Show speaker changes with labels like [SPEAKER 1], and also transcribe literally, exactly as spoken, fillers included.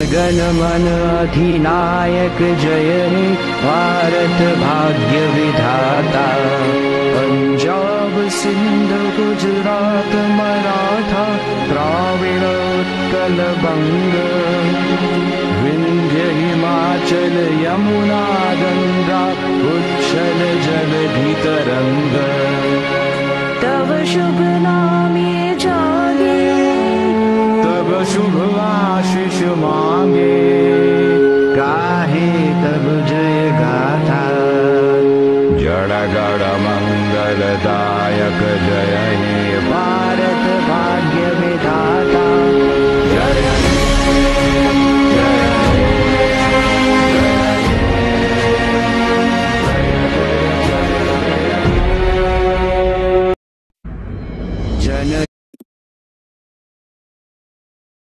[SPEAKER 1] गण मन अधिनायक जय हे भारत भाग्य विधाता। पंजाब सिंध गुजरात मराठा द्राविड़ उत्कल बंग। विंध्य हिमाचल यमुना गंगा उच्छल जलधि तरंग।
[SPEAKER 2] तव शुभ नामे जागे,
[SPEAKER 1] तब शुभ आशीष मांगे। गाहे तब जय गाथा, जड़ गड़ मंगलदायक जय हे